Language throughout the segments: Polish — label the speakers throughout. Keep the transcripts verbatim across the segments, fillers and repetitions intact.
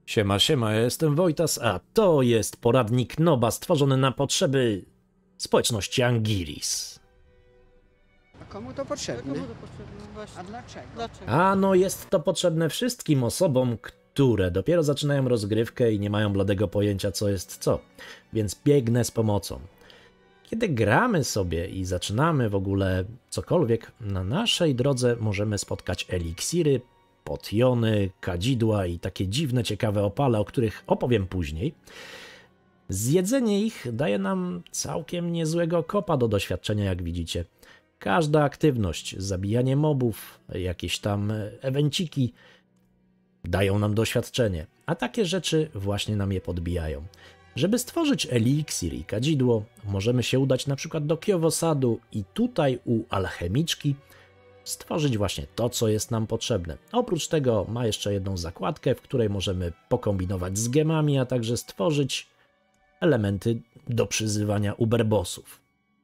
Speaker 1: Siema, siema, ja jestem Wojtas, a to jest poradnik Noba stworzony na potrzeby społeczności Angiris.
Speaker 2: A komu to potrzebne?
Speaker 3: Komu to potrzebne? Właśnie.
Speaker 2: A dlaczego?
Speaker 3: Dlaczego?
Speaker 1: A no jest to potrzebne wszystkim osobom, które dopiero zaczynają rozgrywkę i nie mają bladego pojęcia co jest co, więc biegnę z pomocą. Kiedy gramy sobie i zaczynamy w ogóle cokolwiek, na naszej drodze możemy spotkać eliksiry, potiony, kadzidła i takie dziwne, ciekawe opale, o których opowiem później. Zjedzenie ich daje nam całkiem niezłego kopa do doświadczenia, jak widzicie. Każda aktywność, zabijanie mobów, jakieś tam ewenciki dają nam doświadczenie, a takie rzeczy właśnie nam je podbijają. Żeby stworzyć eliksir i kadzidło, możemy się udać na przykład do Kiowosadu i tutaj u alchemiczki stworzyć właśnie to, co jest nam potrzebne. Oprócz tego ma jeszcze jedną zakładkę, w której możemy pokombinować z gemami, a także stworzyć elementy do przyzywania uberbossów.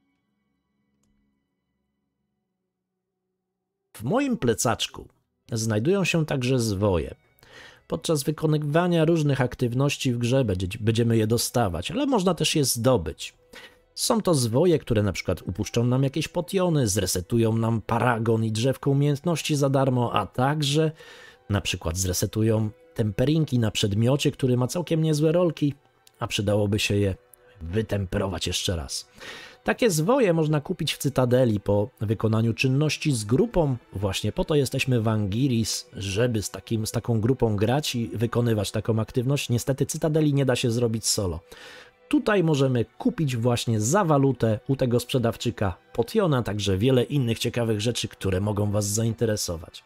Speaker 1: W moim plecaczku znajdują się także zwoje. Podczas wykonywania różnych aktywności w grze będziemy je dostawać, ale można też je zdobyć. Są to zwoje, które na przykład upuszczą nam jakieś potiony, zresetują nam paragon i drzewko umiejętności za darmo, a także na przykład zresetują temperinki na przedmiocie, który ma całkiem niezłe rolki, a przydałoby się je wytemperować jeszcze raz. Takie zwoje można kupić w Cytadeli po wykonaniu czynności z grupą. Właśnie po to jesteśmy w Angiris, żeby z, takim, z taką grupą grać i wykonywać taką aktywność. Niestety Cytadeli nie da się zrobić solo. Tutaj możemy kupić właśnie za walutę u tego sprzedawczyka potiona, także wiele innych ciekawych rzeczy, które mogą Was zainteresować.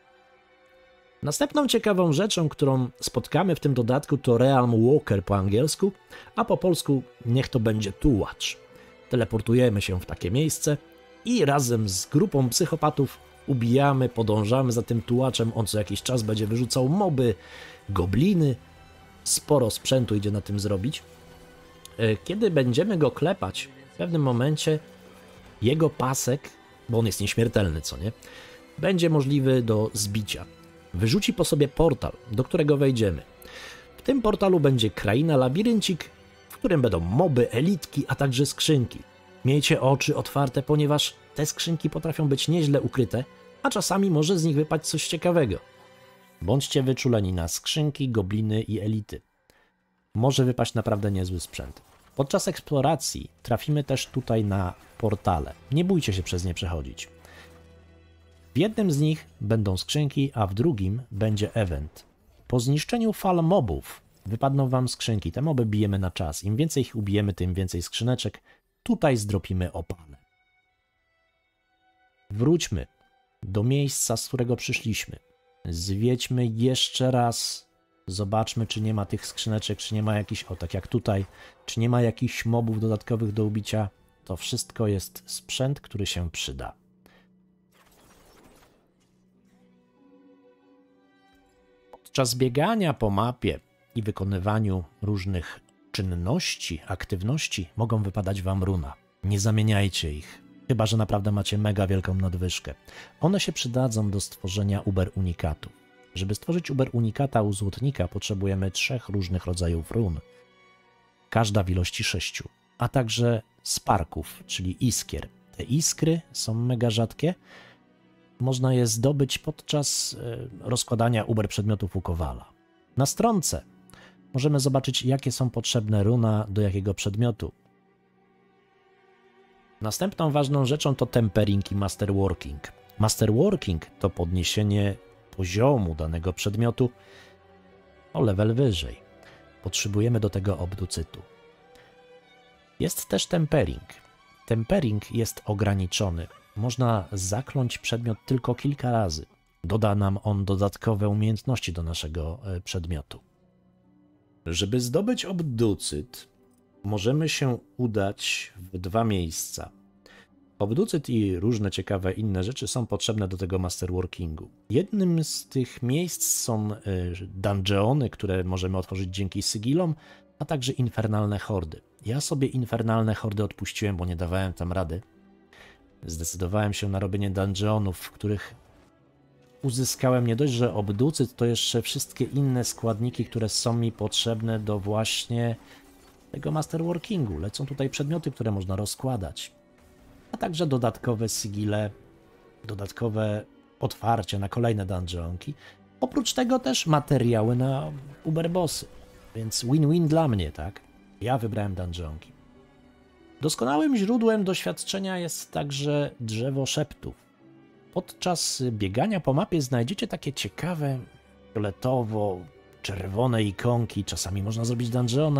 Speaker 1: Następną ciekawą rzeczą, którą spotkamy w tym dodatku, to Realm Walker po angielsku, a po polsku niech to będzie tułacz. Teleportujemy się w takie miejsce i razem z grupą psychopatów ubijamy, podążamy za tym tułaczem. On co jakiś czas będzie wyrzucał moby, gobliny. Sporo sprzętu idzie na tym zrobić. Kiedy będziemy go klepać, w pewnym momencie jego pasek, bo on jest nieśmiertelny, co nie, będzie możliwy do zbicia. Wyrzuci po sobie portal, do którego wejdziemy. W tym portalu będzie kraina labiryncik, w którym będą moby, elitki, a także skrzynki. Miejcie oczy otwarte, ponieważ te skrzynki potrafią być nieźle ukryte, a czasami może z nich wypaść coś ciekawego. Bądźcie wyczuleni na skrzynki, gobliny i elity. Może wypaść naprawdę niezły sprzęt. Podczas eksploracji trafimy też tutaj na portale. Nie bójcie się przez nie przechodzić. W jednym z nich będą skrzynki, a w drugim będzie event. Po zniszczeniu fal mobów wypadną wam skrzynki. Te moby bijemy na czas. Im więcej ich ubijemy, tym więcej skrzyneczek. Tutaj zdropimy opale. Wróćmy do miejsca, z którego przyszliśmy. Zwiedźmy jeszcze raz. Zobaczmy, czy nie ma tych skrzyneczek, czy nie ma jakichś, o tak jak tutaj, czy nie ma jakichś mobów dodatkowych do ubicia. To wszystko jest sprzęt, który się przyda. Podczas biegania po mapie i wykonywaniu różnych czynności, aktywności mogą wypadać wam runa. Nie zamieniajcie ich, chyba że naprawdę macie mega wielką nadwyżkę. One się przydadzą do stworzenia uber unikatu. Żeby stworzyć uber unikata u złotnika potrzebujemy trzech różnych rodzajów run. Każda w ilości sześciu, a także sparków, czyli iskier. Te iskry są mega rzadkie. Można je zdobyć podczas rozkładania uber przedmiotów u Kowala. Na stronce możemy zobaczyć, jakie są potrzebne runa do jakiego przedmiotu. Następną ważną rzeczą to tempering i masterworking. Masterworking to podniesienie poziomu danego przedmiotu o level wyżej. Potrzebujemy do tego obducytu. Jest też tempering. Tempering jest ograniczony. Można zakląć przedmiot tylko kilka razy. Doda nam on dodatkowe umiejętności do naszego przedmiotu. Żeby zdobyć obducyt, możemy się udać w dwa miejsca. Obducyt i różne ciekawe inne rzeczy są potrzebne do tego masterworkingu. Jednym z tych miejsc są dungeony, które możemy otworzyć dzięki sigilom, a także infernalne hordy. Ja sobie infernalne hordy odpuściłem, bo nie dawałem tam rady. Zdecydowałem się na robienie dungeonów, w których uzyskałem nie dość, że obducyt, to jeszcze wszystkie inne składniki, które są mi potrzebne do właśnie tego masterworkingu. Lecą tutaj przedmioty, które można rozkładać, a także dodatkowe sigile, dodatkowe otwarcie na kolejne dungeonki. Oprócz tego też materiały na uberbossy, więc win-win dla mnie, tak? Ja wybrałem dungeonki. Doskonałym źródłem doświadczenia jest także drzewo szeptów. Podczas biegania po mapie znajdziecie takie ciekawe, fioletowo-czerwone ikonki, czasami można zrobić dungeona.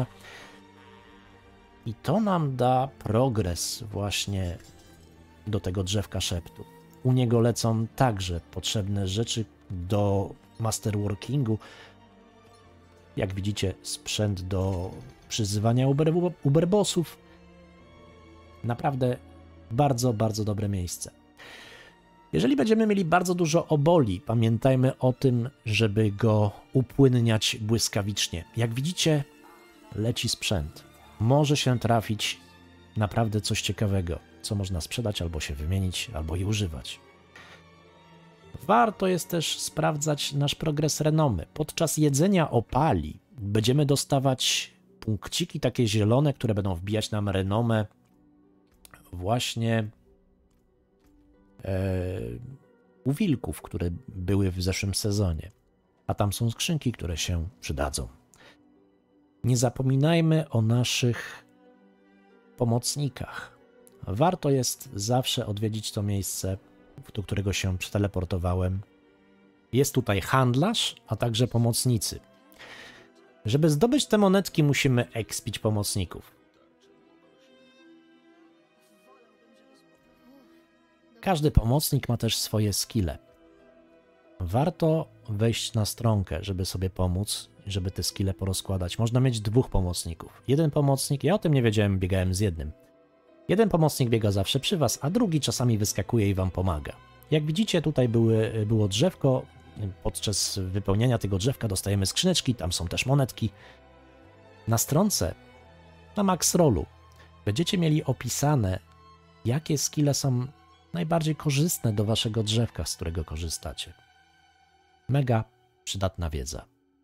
Speaker 1: I to nam da progres właśnie do tego drzewka szeptu. U niego lecą także potrzebne rzeczy do masterworkingu. Jak widzicie, sprzęt do przyzywania uber, uberbossów. Naprawdę bardzo, bardzo dobre miejsce. Jeżeli będziemy mieli bardzo dużo oboli, pamiętajmy o tym, żeby go upłynniać błyskawicznie. Jak widzicie, leci sprzęt. Może się trafić naprawdę coś ciekawego, co można sprzedać, albo się wymienić, albo i używać. Warto jest też sprawdzać nasz progres renomy. Podczas jedzenia opali będziemy dostawać punkciki takie zielone, które będą wbijać nam renomę właśnie e, u wilków, które były w zeszłym sezonie. A tam są skrzynki, które się przydadzą. Nie zapominajmy o naszych pomocnikach. Warto jest zawsze odwiedzić to miejsce, do którego się przeteleportowałem. Jest tutaj handlarz, a także pomocnicy. Żeby zdobyć te monetki, musimy expić pomocników. Każdy pomocnik ma też swoje skille. Warto wejść na stronkę, żeby sobie pomóc, żeby te skille porozkładać. Można mieć dwóch pomocników. Jeden pomocnik, ja o tym nie wiedziałem, biegałem z jednym. Jeden pomocnik biega zawsze przy was, a drugi czasami wyskakuje i wam pomaga. Jak widzicie, tutaj były, było drzewko. Podczas wypełniania tego drzewka dostajemy skrzyneczki, tam są też monetki. Na stronce, na max rollu, będziecie mieli opisane, jakie skille są najbardziej korzystne do waszego drzewka, z którego korzystacie. Mega przydatna wiedza.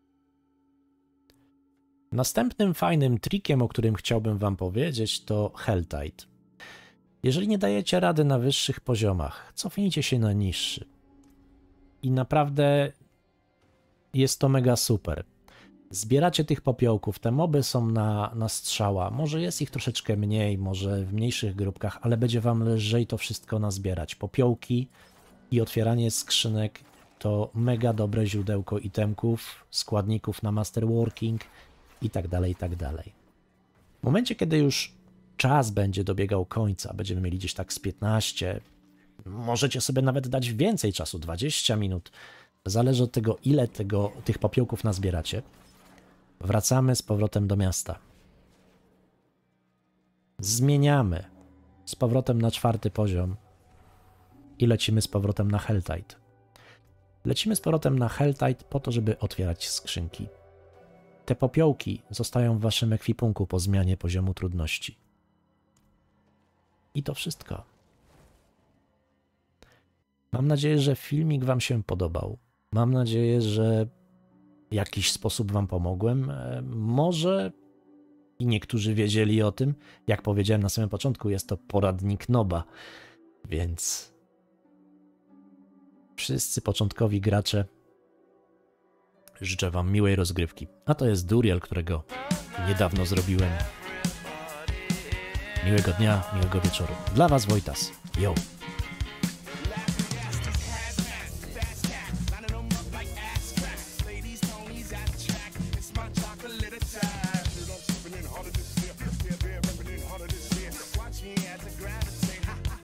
Speaker 1: Następnym fajnym trikiem, o którym chciałbym wam powiedzieć, to Helltide. Jeżeli nie dajecie rady na wyższych poziomach, cofnijcie się na niższy. I naprawdę jest to mega super. Zbieracie tych popiołków, te moby są na, na strzała. Może jest ich troszeczkę mniej, może w mniejszych grupkach, ale będzie wam lżej to wszystko nazbierać. Popiołki i otwieranie skrzynek to mega dobre źródełko itemków, składników na masterworking i tak dalej, i tak dalej. W momencie, kiedy już czas będzie dobiegał końca, będziemy mieli gdzieś tak z piętnaście, możecie sobie nawet dać więcej czasu, dwadzieścia minut, zależy od tego, ile tego, tych popiołków nazbieracie. Wracamy z powrotem do miasta. Zmieniamy z powrotem na czwarty poziom i lecimy z powrotem na Helltide. Lecimy z powrotem na Helltide po to, żeby otwierać skrzynki. Te popiołki zostają w waszym ekwipunku po zmianie poziomu trudności. I to wszystko. Mam nadzieję, że filmik wam się podobał. Mam nadzieję, że w jakiś sposób wam pomogłem. Może i niektórzy wiedzieli o tym. Jak powiedziałem na samym początku, jest to poradnik Noba. Więc wszyscy początkowi gracze, życzę wam miłej rozgrywki. A to jest Duriel, którego niedawno zrobiłem. Miłego dnia, miłego wieczoru. Dla was Wojtas. Yo!